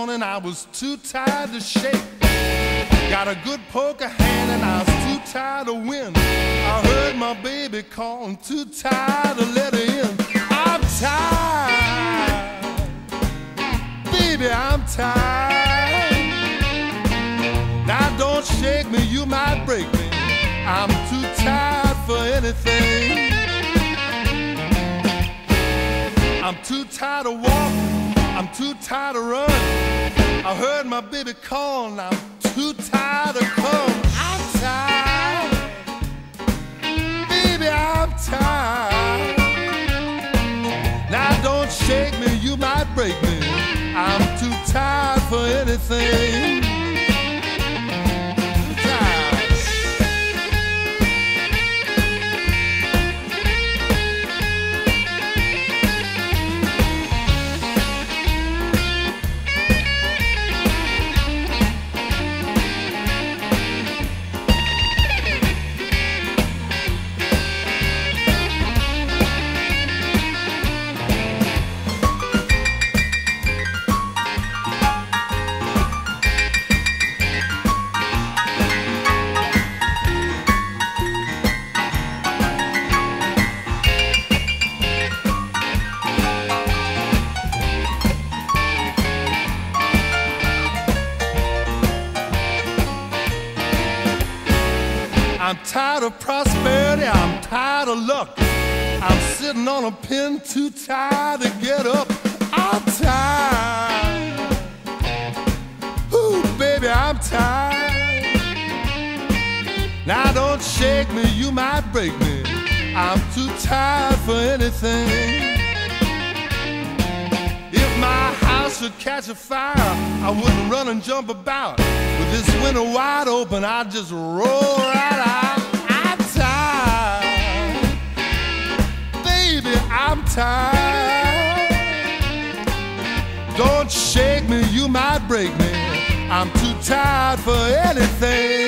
morning I was too tired to shake. Got a good poker hand and I was too tired to win. I heard my baby calling, too tired to let her in. I'm tired, baby, I'm tired. Now don't shake me, you might break me. I'm too tired for anything. I'm too tired to walk, I'm too tired to run. I heard my baby call, now I'm too tired to come. I'm tired, baby, I'm tired. Now don't shake me, you might break me. I'm too tired for anything. I'm tired of prosperity, I'm tired of luck. I'm sitting on a pin, too tired to get up. I'm tired, ooh, baby, I'm tired. Now don't shake me, you might break me. I'm too tired for anything. If my house should catch a fire, I wouldn't run and jump about. With this window wide open, I'd just roll right out. I'm tired, baby, I'm tired. Don't shake me, you might break me. I'm too tired for anything.